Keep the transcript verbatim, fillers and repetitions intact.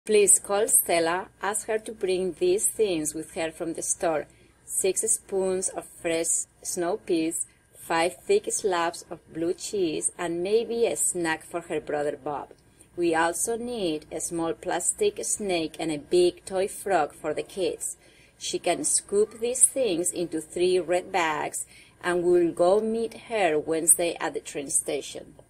Please call Stella, ask her to bring these things with her from the store. Six spoons of fresh snow peas, five thick slabs of blue cheese, and maybe a snack for her brother Bob. We also need a small plastic snake and a big toy frog for the kids. She can scoop these things into three red bags, and we'll go meet her Wednesday at the train station.